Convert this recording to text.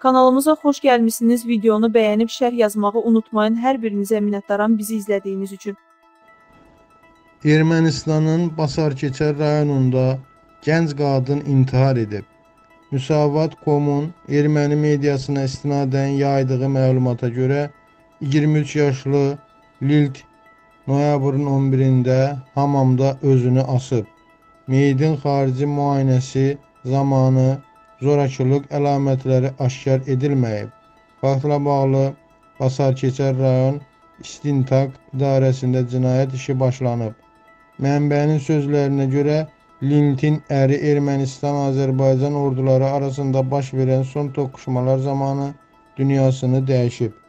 Kanalımıza xoş gəlmişsiniz. Videonu bəyənib şərh yazmağı unutmayın. Hər birinizə minnətdaram bizi izlədiyiniz üçün. Ermənistanın Basarkeçər rayonunda gənc qadın intihar edib. Müsavat.com-un erməni mediasına istinadən yaydığı məlumata görə 23 yaşlı Lilt noyabrın 11-də hamamda özünü asıb. Meyidin xarici müayinəsi zamanı zorakılıq əlamətləri aşkar edilməyib. Faktla bağlı Basarkeçər rayon İstintaq İdarəsində cinayət işi başlanıb. Mənbənin sözlərinə görə Liltin əri Ermənistan-Azərbaycan orduları arasında baş verən son toqquşmalar zamanı dünyasını dəyişib.